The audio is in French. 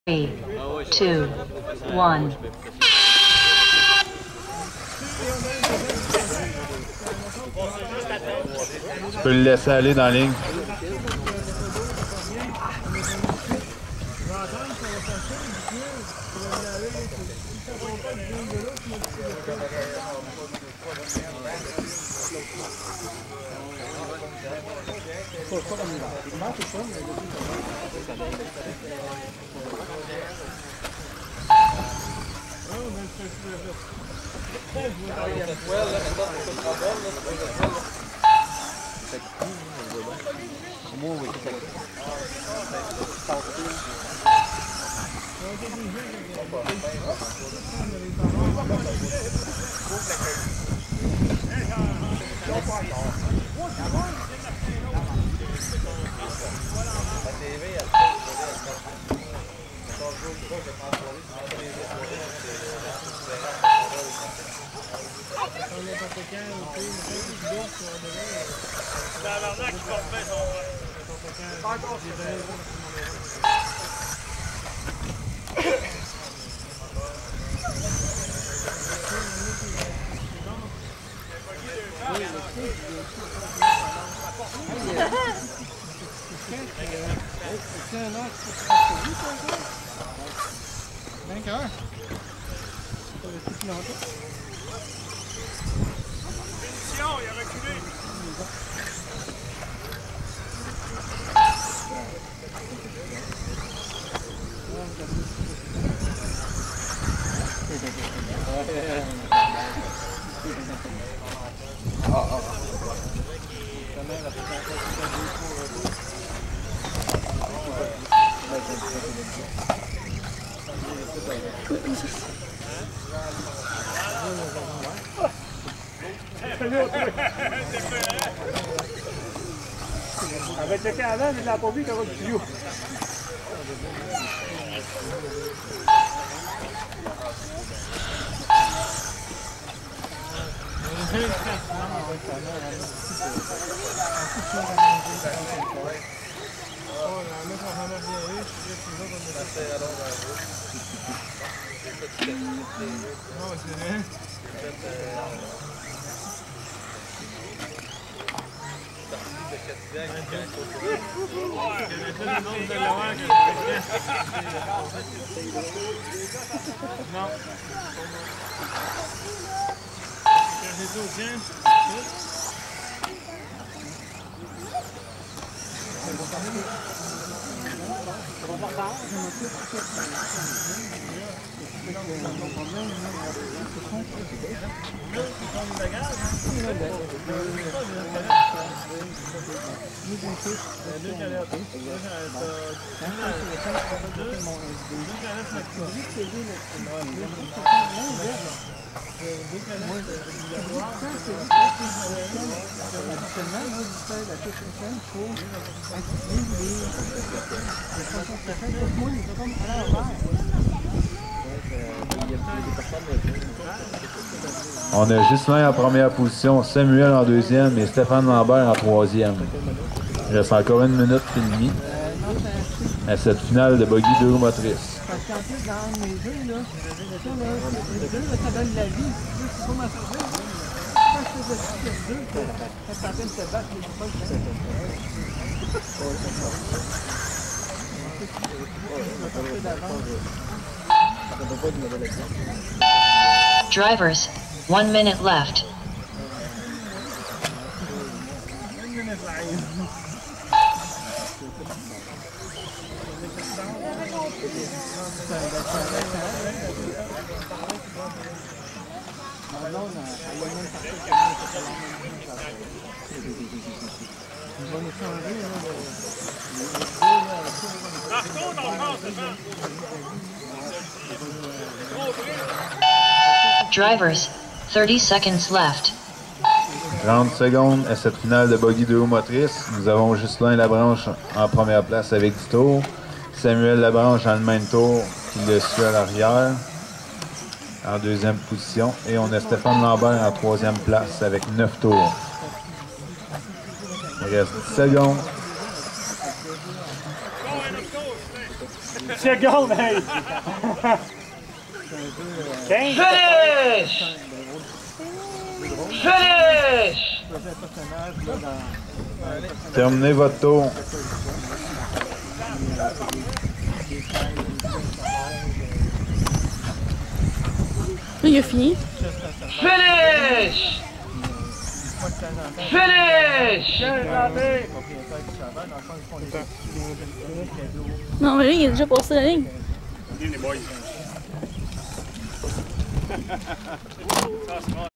3, 2, 1. Tu peux le laisser aller dans la ligne. Avec le Canada, je ne l'ai pas vu comme du bio. On a Ghislain en première position, Samuel en deuxième et Stéphane Lambert en troisième. Il reste encore 1 minute et demie à cette finale de buggy 2 roues motrices. Parce qu'en plus, dans mes jeux, là, les deux, ça donne la vie. C'est pas ma surprise. Quand je faisais 6-2, quand tu es en train de te battre, les fois, Drivers, 1 minute left. Drivers, 30 seconds left. 30 secondes à cette finale de buggy 2 roues motrices. Nous avons Ghislain Labranche en première place avec 10 tours. Samuel Labranche en le même tour qui le suit à l'arrière en deuxième position. Et on a Stéphane Lambert en troisième place avec 9 tours. Il reste 10 secondes. secondes, hey! 15! Finish! Finish! Terminez votre tour. Il a fini. Finish! Finish! Non, mais là, il est déjà passé la ligne. Les boys.